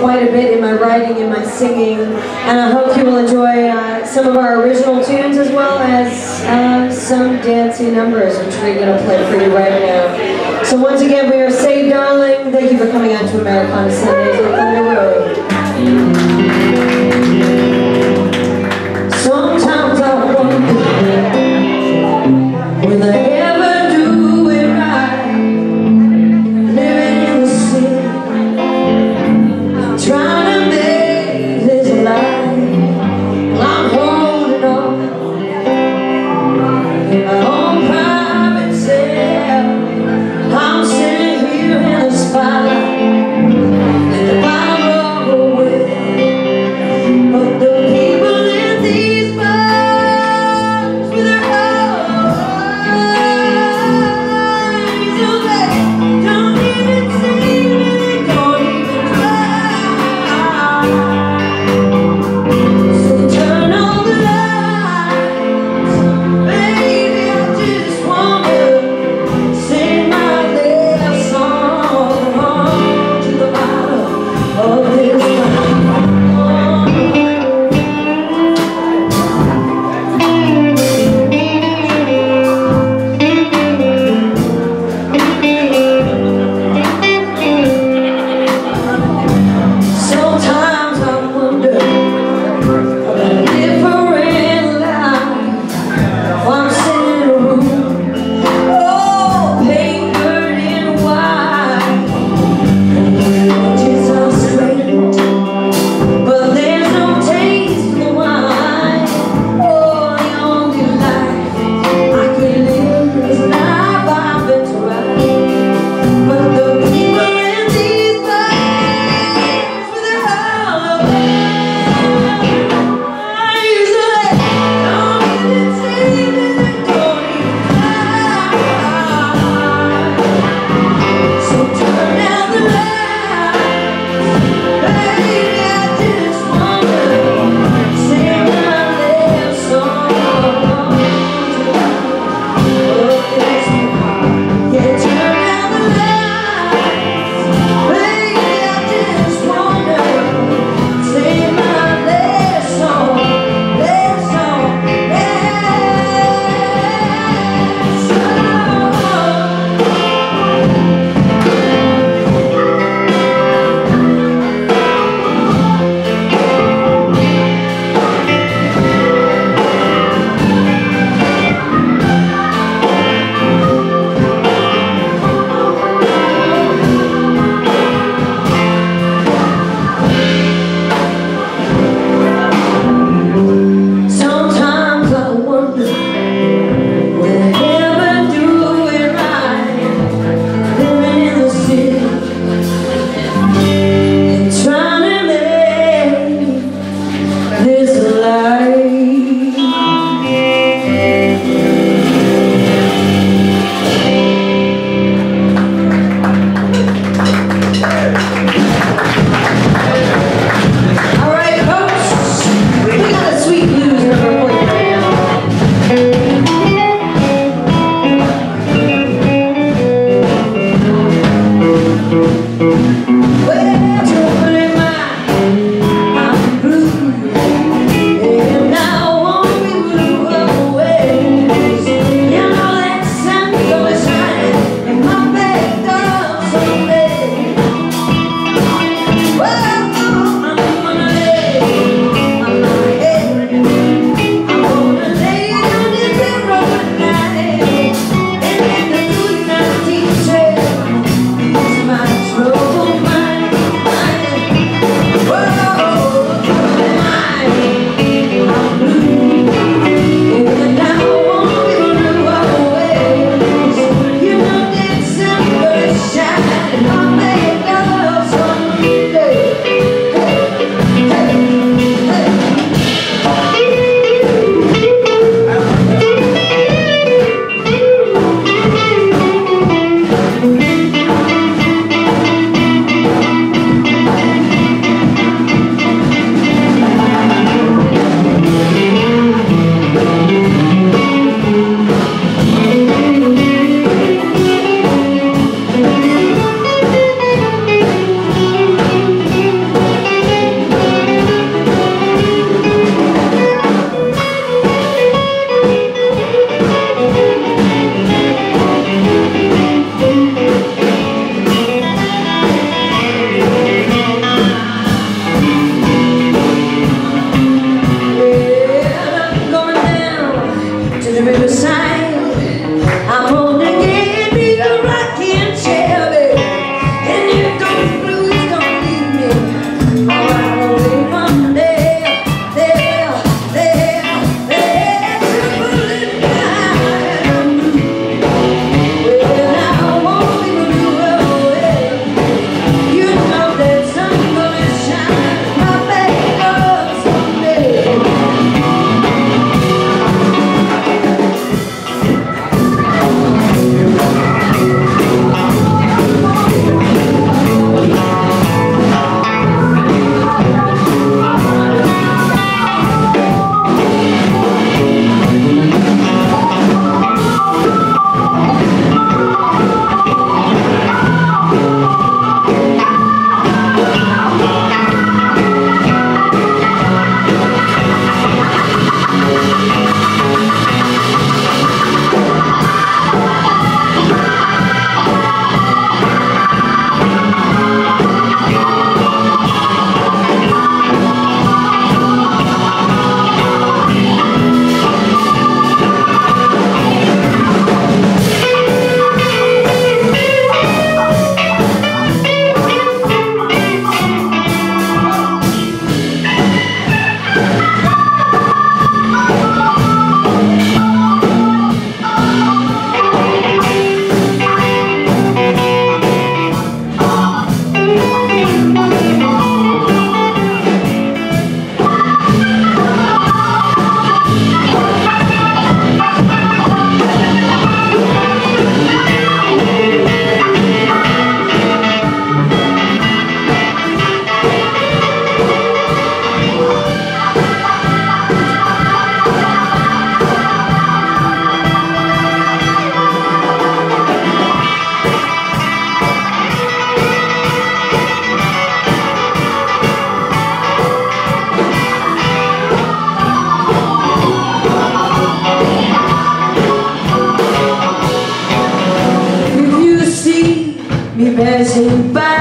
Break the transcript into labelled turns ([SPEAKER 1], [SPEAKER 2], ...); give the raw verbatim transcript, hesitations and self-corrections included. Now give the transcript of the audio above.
[SPEAKER 1] quite a bit in my writing and my singing, and I hope you will enjoy uh, some of our original tunes as well as uh, some dancey numbers, which we're going to play for you right now. So once again, we are Say Darling. Thank you for coming out to Americana Sundays on Thunder Road. Sometimes I wonder, will I ever do it right? Living in the city, trying to make this life. I'm holding on in my own private cell. I'm sitting here in the spotlight. take you back.